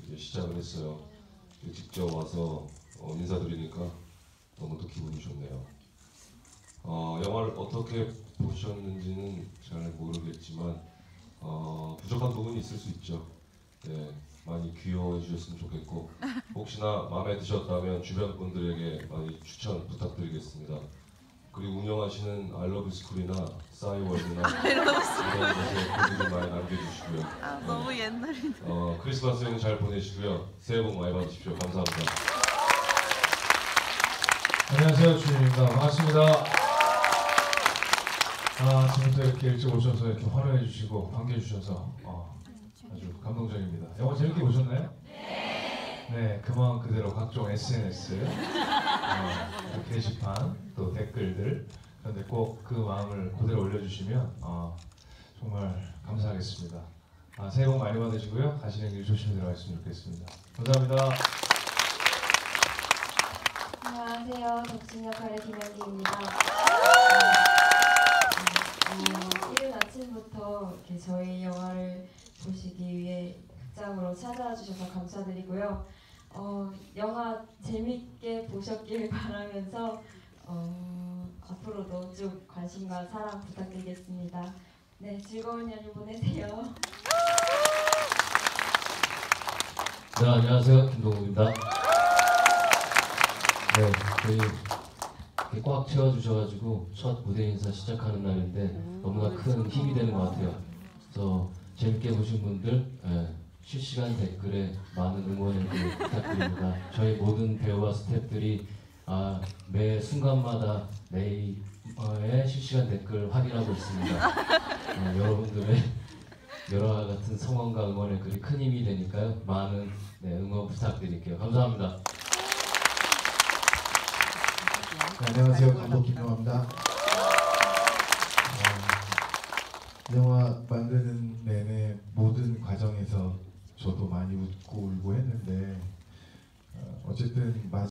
시작을 했어요. 직접 와서 인사드리니까 너무도 기분이 좋네요. 영화를 어떻게 보셨는지는 잘 모르겠지만 부족한 부분이 있을 수 있죠. 네, 많이 귀여워해 주셨으면 좋겠고 혹시나 마음에 드셨다면 주변 분들에게 많이 추천 부탁드리겠습니다. 그리고 운영하시는 알러브스쿨이나 싸이월드나 이런 곳에 글도 좀 많이 남겨주시고요. 너무 옛날이네. 크리스마스 연휴 잘 보내시고요. 새해 복 많이 받으십시오. 감사합니다. 안녕하세요, 주인입니다. 반갑습니다. 아침부터 이렇게 일찍 오셔서 이렇게 환호해 주시고 반겨해 주셔서 아주 감동적입니다. 영화 재밌게 보셨나요? 네, 그 마음 그대로 각종 SNS, 게시판, 또 댓글들 그런데 꼭 그 마음을 그대로 올려주시면 정말 감사하겠습니다. 새해 복 많이 받으시고요. 가시는 길 조심히 들어가셨으면 좋겠습니다. 감사합니다. 안녕하세요. 덕진 역할의 김현기입니다. 이른 아침부터 이렇게 저희 영화를 보시기 위해 극장으로 찾아와 주셔서 감사드리고요. 영화 재밌게 보셨길 바라면서 앞으로도 쭉 관심과 사랑 부탁드리겠습니다. 네, 즐거운 연휴 보내세요. 네, 안녕하세요. 김동욱입니다. 네, 저희 이렇게 꽉 채워주셔가지고 첫 무대 인사 시작하는 날인데 너무나 큰 힘이 되는 것 같아요. 그래서 재밌게 보신 분들 실시간 댓글에 많은 응원을 부탁드립니다. 저희 모든 배우와 스태프들이 매 순간마다 매일의 실시간 댓글 확인하고 있습니다. 여러분들의 여러 같은 성원과 응원의 글이 큰 힘이 되니까요. 많은 응원 부탁드릴게요. 감사합니다. 네, 안녕하세요. 감독 김영화입니다. 영화 만드는 내내 모든 과정에서 저도 많이 웃고 울고 했는데 어쨌든